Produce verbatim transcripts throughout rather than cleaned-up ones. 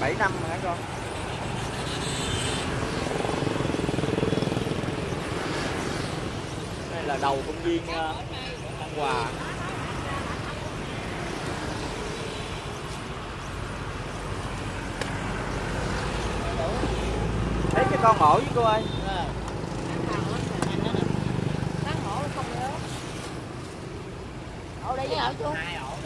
bảy năm mà hả con? Đây là đầu công viên uh, An Hòa. Lấy cho con ổ với cô ơi. Ổ đây với ổ chú. Hai ổ.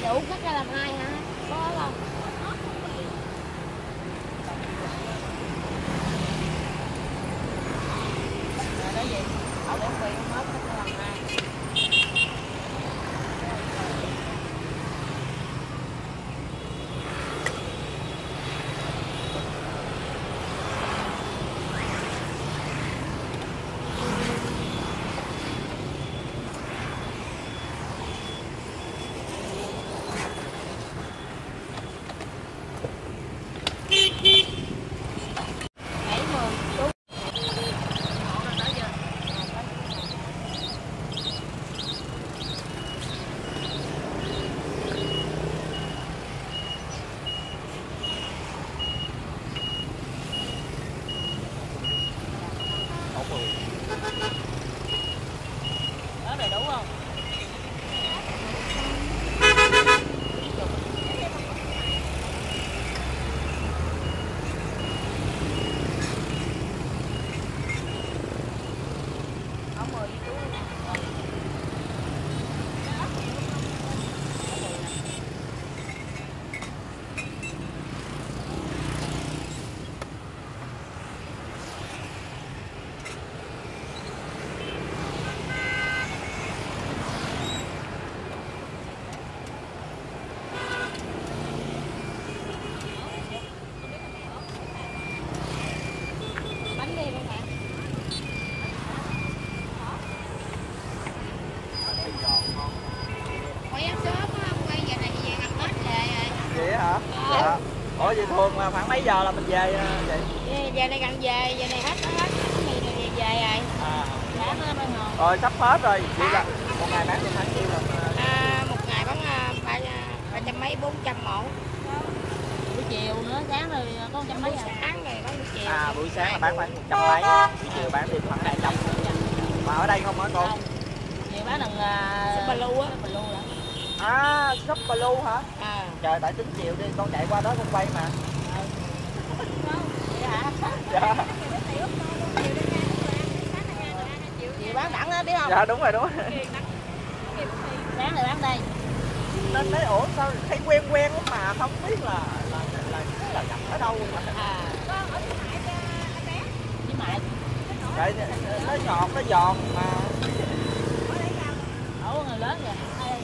đủ cắt ra làm hai hả? Có không? Rồi đó gì? Họ đem quỳ không hết cắt ra làm hai. Đó đầy đủ không? Có mười chú. Bánh đi luôn hả? Quay ăn sớm không? Quay giờ này về ăn Tết về rồi. Vậy hả? Ờ. Dạ. Ủa vậy thường là khoảng mấy giờ là mình về vậy? Về, giờ này gần về, giờ này hết hết cái gì này về về rồi. À. Đã nó mới ngon. Rồi sắp hết rồi. Vậy là một ngày bán được khoảng nhiêu là? À, một ngày bán ba ba trăm mấy bốn trăm mẫu. Buổi chiều nữa, sáng rồi có một trăm mấy. Sáng rồi bán buổi chiều. À buổi sáng là bán khoảng một trăm mấy, buổi chiều bán thêm khoảng hai trăm. Mà ở đây không hả con? Chiều bán đằng uh, Blue á. À shop Blue hả? À. Trời tại tính chiều đi con chạy qua đó con quay mà. Vậy hả? Dạ. Chiều bán đẳng đó biết không? Dạ đúng rồi đúng rồi. Sáng rồi bán đây. Nên thấy ủa sao thấy quen quen lắm mà không biết là là là là gặp ở đâu mà. À. Với mại. Trời nó ngọt nó giòn mà. Ủa người lớn rồi.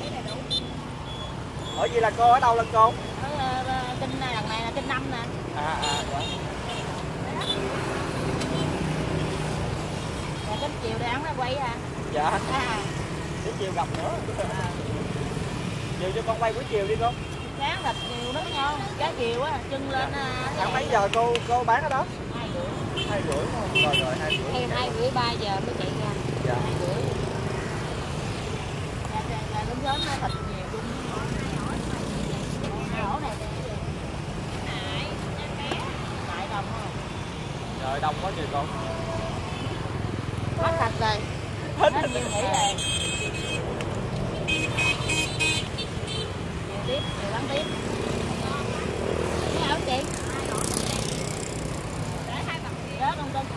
Ủa vậy là cô ở đâu là cô? Ở kênh này, lần này là kênh năm nè. À à dạ. Rồi đến chiều để ăn nó quay à. Dạ. À. Đến chiều gặp nữa. À. Chiều cho con quay buổi chiều đi con. Sáng thịt nhiều nó ngon, cá chiều á, chân lên. Dạ. Khoảng mấy giờ cô cô bán ở đó? Hai rưỡi. Hai rưỡi không? Rồi rồi hai rưỡi. Em hai rưỡi ba giờ mới chạy ra. Dạ. Hai rưỡi. Dạ, dạ, dạ, đúng sớm nó thịt nhiều chung. Ổ này nại, nại đồng không? Rồi đông quá trời con. Hết thịt rồi. Hết nhiều nghỉ rồi. Chiều tiếp, chiều bán tiếp. Cái ổ chị? Đó con cưng.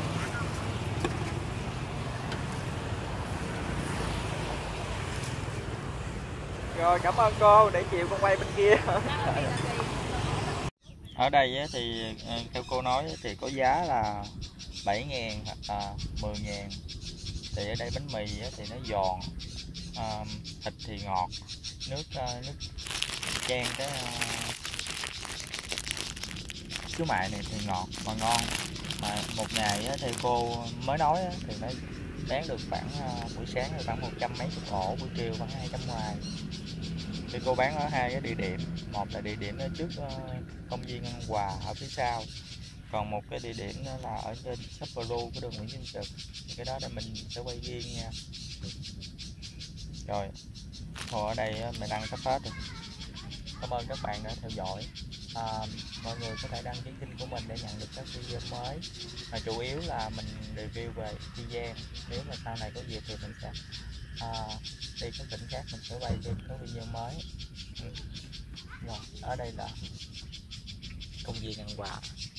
Rồi cảm ơn cô, để chiều con quay bên kia. Ở đây thì theo cô nói thì có giá là bảy ngàn hoặc là mười ngàn. Thì ở đây bánh mì thì nó giòn, à, thịt thì ngọt, nước nước chan cái chú mại này thì ngọt và ngon. Mà một ngày thì cô mới nói thì nó bán được khoảng buổi sáng thì khoảng một trăm mấy chục ổ, buổi chiều khoảng hai trăm ngoài. Thì cô bán ở hai cái địa điểm, một là địa điểm ở trước công viên An Hòa ở phía sau, còn một cái địa điểm là ở trên shop Blue của đường Nguyễn Văn Trực. Thì cái đó để mình sẽ quay riêng nha. Rồi hồ ở đây mình ăn sắp hết rồi. Cảm ơn các bạn đã theo dõi. À, mọi người có thể đăng ký kênh của mình để nhận được các video mới, mà chủ yếu là mình review về Kiên Giang. Nếu mà sau này có dịp thì mình sẽ à, đi các tỉnh khác mình sẽ quay thêm các video mới. Ừ. Rồi, ở đây là công viên An Hòa.